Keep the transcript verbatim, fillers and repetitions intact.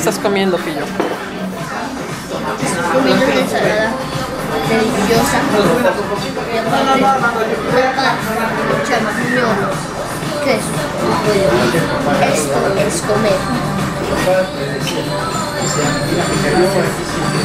Estás comiendo, Pillo. Estoy comiendo una ensalada deliciosa y aparte una pasta con champiñón, queso y pollo. Esto es comer.